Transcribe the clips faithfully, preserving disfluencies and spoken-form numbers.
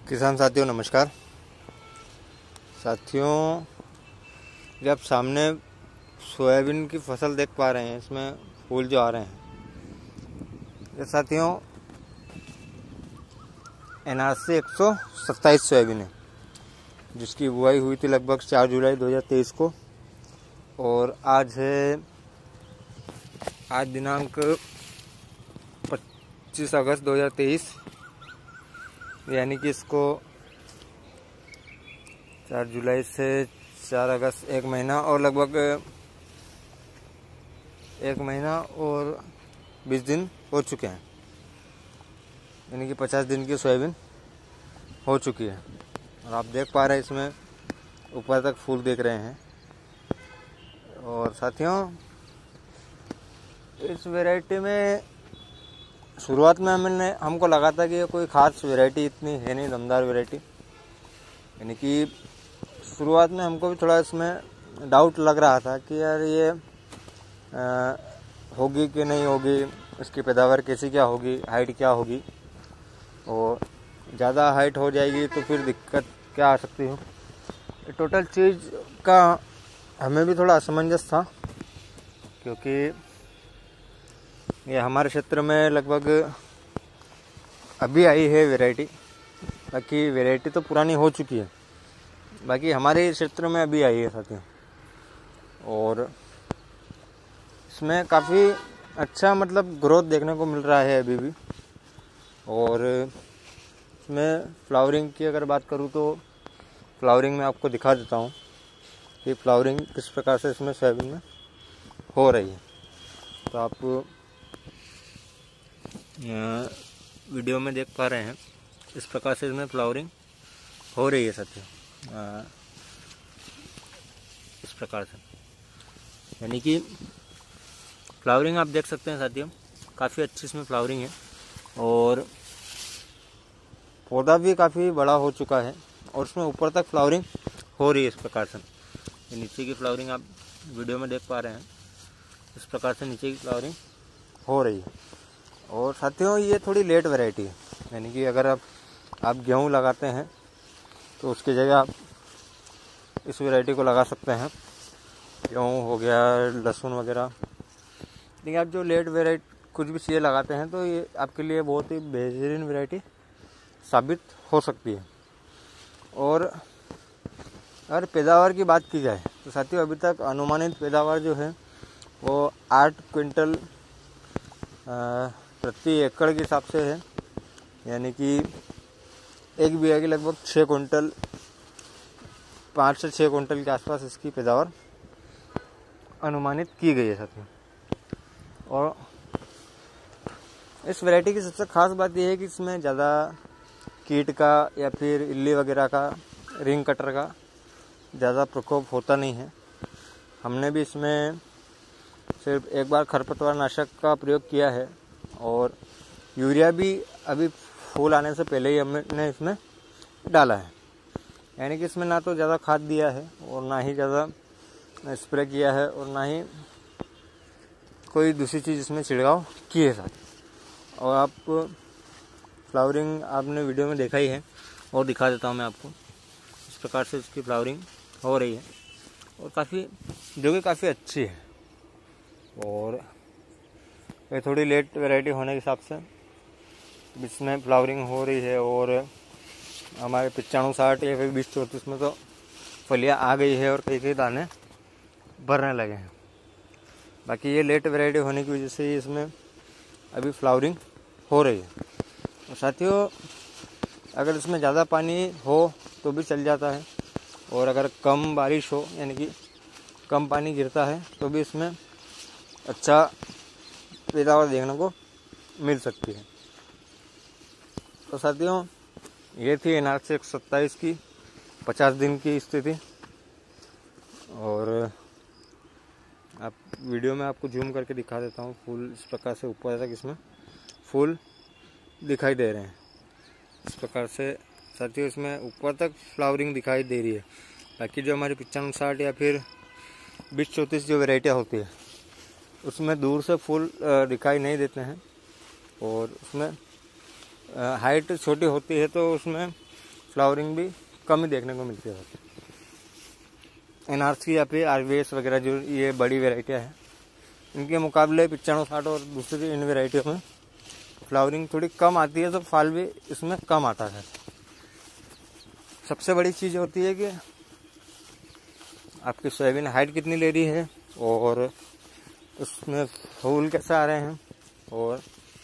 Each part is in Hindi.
किसान साथियों नमस्कार। साथियों, जब आप सामने सोयाबीन की फसल देख पा रहे हैं, इसमें फूल जो आ रहे हैं, ये साथियों एन आर सी एक सौ सत्ताईस सोयाबीन है, जिसकी बुआई हुई थी लगभग चार जुलाई दो हज़ार तेईस को। और आज है आज दिनांक पच्चीस अगस्त दो हज़ार तेईस, यानी कि इसको चार जुलाई से चार अगस्त एक महीना और लगभग एक महीना और बीस दिन हो चुके हैं, यानी कि पचास दिन की सोयाबीन हो चुकी है। और आप देख पा रहे हैं इसमें ऊपर तक फूल देख रहे हैं। और साथियों, इस वैरायटी में शुरुआत में हमने हमको लगा था कि ये कोई ख़ास वैरायटी इतनी है नहीं, दमदार वैरायटी, यानी कि शुरुआत में हमको भी थोड़ा इसमें डाउट लग रहा था कि यार ये आ, होगी कि नहीं होगी, इसकी पैदावार कैसी क्या होगी, हाइट क्या होगी, और ज़्यादा हाइट हो जाएगी तो फिर दिक्कत क्या आ सकती है। टोटल चीज़ का हमें भी थोड़ा असमंजस था, क्योंकि ये हमारे क्षेत्र में लगभग अभी आई है वैरायटी, बाकी वैरायटी तो पुरानी हो चुकी है, बाकी हमारे क्षेत्र में अभी आई है साथियों। और इसमें काफ़ी अच्छा मतलब ग्रोथ देखने को मिल रहा है अभी भी। और इसमें फ्लावरिंग की अगर बात करूँ तो फ्लावरिंग में आपको दिखा देता हूँ कि फ्लावरिंग किस प्रकार से इसमें सोयाबीन में हो रही है। तो आप वीडियो में देख पा रहे हैं, इस प्रकार से इसमें फ्लावरिंग हो रही है साथियों, इस प्रकार से, यानी कि फ्लावरिंग आप देख सकते हैं साथियों, काफ़ी अच्छी इसमें फ्लावरिंग है। और पौधा भी काफ़ी बड़ा हो चुका है और उसमें ऊपर तक फ्लावरिंग हो रही है इस प्रकार से। ये नीचे की फ्लावरिंग आप वीडियो में देख पा रहे हैं, इस प्रकार से नीचे की फ्लावरिंग हो रही है। और साथियों, ये थोड़ी लेट वैरायटी है, यानी कि अगर आप आप गेहूँ लगाते हैं तो उसकी जगह आप इस वैरायटी को लगा सकते हैं। गेहूँ हो गया, लहसुन वगैरह, लेकिन आप जो लेट वैरायटी कुछ भी चीज़ें लगाते हैं तो ये आपके लिए बहुत ही बेहतरीन वैरायटी साबित हो सकती है। और अगर पैदावार की बात की जाए तो साथियों, अभी तक अनुमानित पैदावार जो है वो आठ क्विंटल प्रति एकड़ के हिसाब से है, यानी कि एक बीघा की लगभग छः कुंटल पाँच से छः कुंटल के आसपास इसकी पैदावार अनुमानित की गई है साथियों। और इस वैरायटी की सबसे ख़ास बात यह है कि इसमें ज़्यादा कीट का या फिर इल्ली वगैरह का, रिंग कटर का ज़्यादा प्रकोप होता नहीं है। हमने भी इसमें सिर्फ एक बार खरपतवार नाशक का प्रयोग किया है, और यूरिया भी अभी फूल आने से पहले ही हमने इसमें डाला है, यानी कि इसमें ना तो ज़्यादा खाद दिया है और ना ही ज़्यादा स्प्रे किया है और ना ही कोई दूसरी चीज़ इसमें छिड़काव की है साथ। और आप फ्लावरिंग आपने वीडियो में देखा ही है, और दिखा देता हूँ मैं आपको, इस प्रकार से इसकी फ्लावरिंग हो रही है और काफ़ी जो कि काफ़ी अच्छी है। और ये थोड़ी लेट वैरायटी होने के हिसाब से इसमें फ्लावरिंग हो रही है। और हमारे पचानवे साठ या फिर बीस चौंतीस में तो फलियाँ आ गई है और कई कई दाने भरने लगे हैं। बाकी ये लेट वैरायटी होने की वजह से इसमें अभी फ्लावरिंग हो रही है। और साथियों, अगर इसमें ज़्यादा पानी हो तो भी चल जाता है, और अगर कम बारिश हो, यानी कि कम पानी गिरता है, तो भी इसमें अच्छा पैदावार देखने को मिल सकती है। तो साथियों, ये थी एन आर सी एक सौ सत्ताईस की पचास दिन की स्थिति। और आप वीडियो में आपको जूम करके दिखा देता हूँ, फूल इस प्रकार से ऊपर तक इसमें फूल दिखाई दे रहे हैं, इस प्रकार से साथियों इसमें ऊपर तक फ्लावरिंग दिखाई दे रही है। बाकी जो हमारी पचानवे साठ या फिर बीस चौंतीस जो वैरायटियाँ होती है, उसमें दूर से फूल दिखाई नहीं देते हैं, और उसमें हाइट छोटी होती है तो उसमें फ्लावरिंग भी कम ही देखने को मिलती है। एनआरसी या फिर आरवीएस वगैरह जो ये बड़ी वेराइटियाँ हैं, इनके मुकाबले पचानवे साठ और दूसरी इन वेराइटियों में फ्लावरिंग थोड़ी कम आती है, तो फल भी इसमें कम आता है। सबसे बड़ी चीज़ होती है कि आपकी सोयाबीन हाइट कितनी ले रही है और उसमें फूल कैसे आ रहे हैं और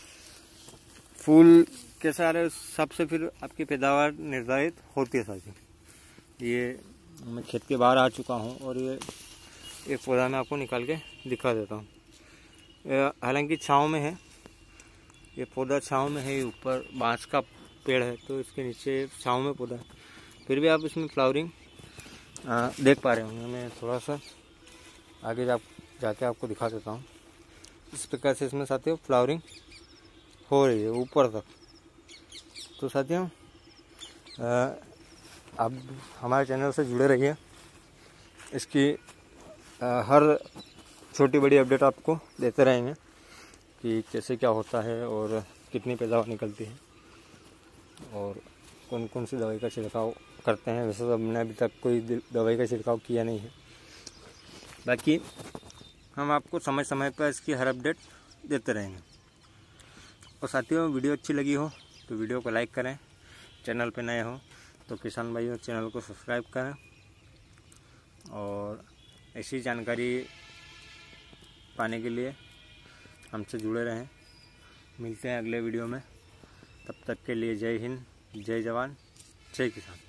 फूल कैसे आ रहे हैं, सबसे फिर आपकी पैदावार निर्धारित होती है साथी। ये मैं खेत के बाहर आ चुका हूँ और ये एक पौधा मैं आपको निकाल के दिखा देता हूँ। हालांकि छाँव में है, ये पौधा छाँव में है, ये ऊपर बांस का पेड़ है तो इसके नीचे छाँव में पौधा है, फिर भी आप इसमें फ्लावरिंग देख पा रहे होंगे। मैं थोड़ा सा आगे जा जाके आपको दिखा देता हूँ। इस प्रकार से इसमें साथियों फ्लावरिंग हो रही है ऊपर तक। तो साथियों आप हमारे चैनल से जुड़े रहिए, इसकी आ, हर छोटी बड़ी अपडेट आपको देते रहेंगे कि कैसे क्या होता है और कितनी पैदावार निकलती है और कौन कौन सी दवाई का छिड़काव करते हैं। वैसे तो हमने अभी तक कोई दवाई का छिड़काव किया नहीं है, बाकी हम आपको समय समय पर इसकी हर अपडेट देते रहेंगे। और साथियों वीडियो अच्छी लगी हो तो वीडियो को लाइक करें, चैनल पे नए हो तो किसान भाइयों चैनल को सब्सक्राइब करें और ऐसी जानकारी पाने के लिए हमसे जुड़े रहें। मिलते हैं अगले वीडियो में, तब तक के लिए जय हिंद, जय जवान, जय किसान।